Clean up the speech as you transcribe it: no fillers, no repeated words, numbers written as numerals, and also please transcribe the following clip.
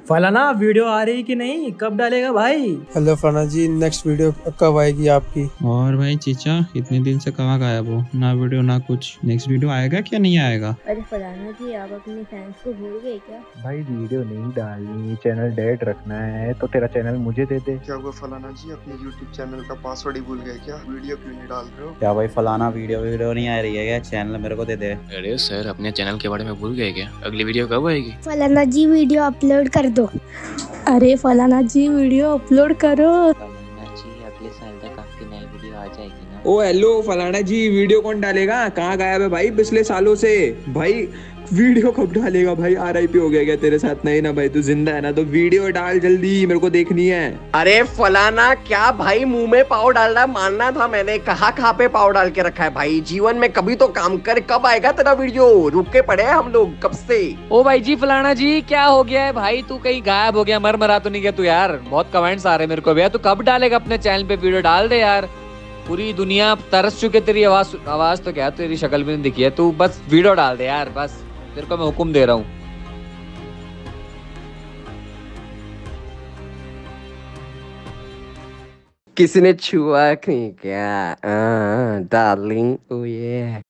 फलाना वीडियो आ रही कि नहीं, कब डालेगा भाई? हेलो फलाना जी, नेक्स्ट वीडियो कब आएगी आपकी? और भाई चीचा इतने दिन से कहाँ गायब हो? ना वीडियो ना कुछ। नेक्स्ट वीडियो आएगा क्या नहीं आएगा? अरे फलाना जी, आप अपने फैंस को भूल गए क्या? भाई वीडियो नहीं डालनी, चैनल डेड रखना है तो तेरा चैनल मुझे दे दे। क्या हुआ फलाना जी, अपने YouTube चैनल का पासवर्ड ही भूल गए क्या? वीडियो क्यों नहीं डाल रहे हो? क्या भाई फलाना वीडियो नहीं आ रही है क्या? चैनल मेरे को दे दे। अरे सर, अपने चैनल के बारे में भूल गए क्या? अगली वीडियो कब आएगी? फलाना जी वीडियो अपलोड कर दो। अरे फलाना जी वीडियो अपलोड करो। फलाना जी अगले साल तक आपकी नई वीडियो आ जाएगी ना? ओ हेलो फलाना जी, वीडियो कौन डालेगा? कहाँ गायब है भाई पिछले सालों से? भाई वीडियो कब डालेगा भाई? RIP हो गया क्या तेरे साथ? नहीं ना भाई, तू जिंदा है ना तो वीडियो डाल जल्दी, मेरे को देखनी है। अरे फलाना, क्या भाई मुंह में पाव डाल रहा है? मानना था मैंने, कहाँ पे पाव डाल के रखा है भाई? जीवन में कभी तो काम कर, कब आएगा तेरा वीडियो? रुक के पड़े हैं हम लोग कब से। ओ भाई जी फलाना जी, क्या हो गया है भाई? तू कहीं गायब हो गया, मरा तो नहीं गया तू यार? बहुत कमेंट्स आ रहे हैं मेरे को भैया, तू कब डालेगा अपने चैनल पे वीडियो? डाल दे यार, पूरी दुनिया तरस चुके तेरी आवाज तो क्या तेरी शक्ल भी नहीं दिखी है। तू बस वीडियो डाल दे यार, बस तेरे को मैं हुक्म दे रहा हूँ। किसी ने छुआ नहीं क्या डार्लिंग? ओ ये